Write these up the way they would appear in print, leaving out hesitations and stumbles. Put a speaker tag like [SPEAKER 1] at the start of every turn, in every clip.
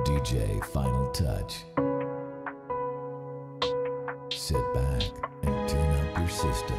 [SPEAKER 1] DJ Final Touch. Sit back and tune up your system.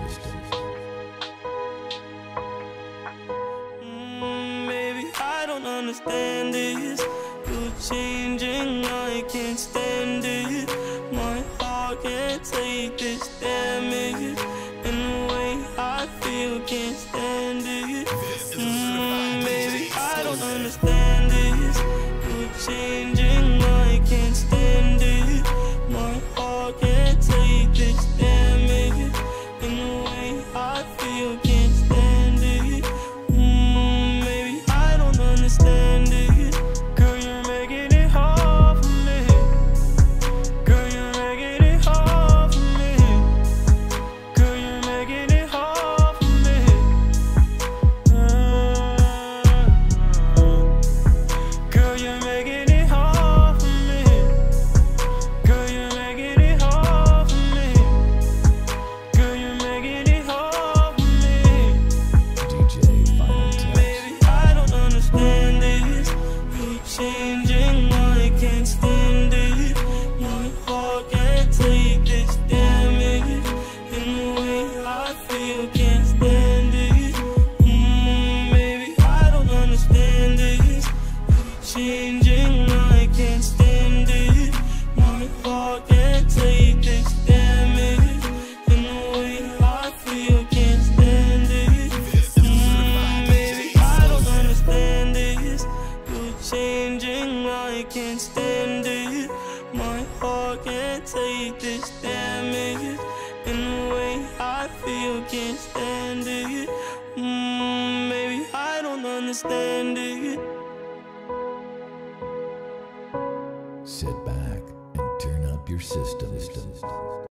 [SPEAKER 2] Maybe I don't understand this. You're changing, I can't stand it. My heart can't take this damage, and the way I feel can't stand it. Maybe I don't understand this. You're changing, I can't stand it. My heart can't take this damage, and the way I feel can't stand it. Maybe I don't understand it. Girl, you're making it hard for me. Girl, you're making it hard for me. Girl, you're making it hard for me. Girl, you're making it hard for me. Girl, you're making it hard for me. Girl, you're making it hard for me.
[SPEAKER 1] DJ Final Touch.
[SPEAKER 2] Maybe I don't understand this. You're changing, I can't stand it. My heart can't take this damage, and the way I feel can't stand it. Maybe I don't understand this. You're changing, I can't stand it. My heart can't take this damage, and the way I feel can't stand it. Maybe I don't understand this. You're changing, I can't stand it. My heart can't take this damage, and the way I feel can't stand it. Maybe I don't understand it.
[SPEAKER 1] Sit back and turn up your system.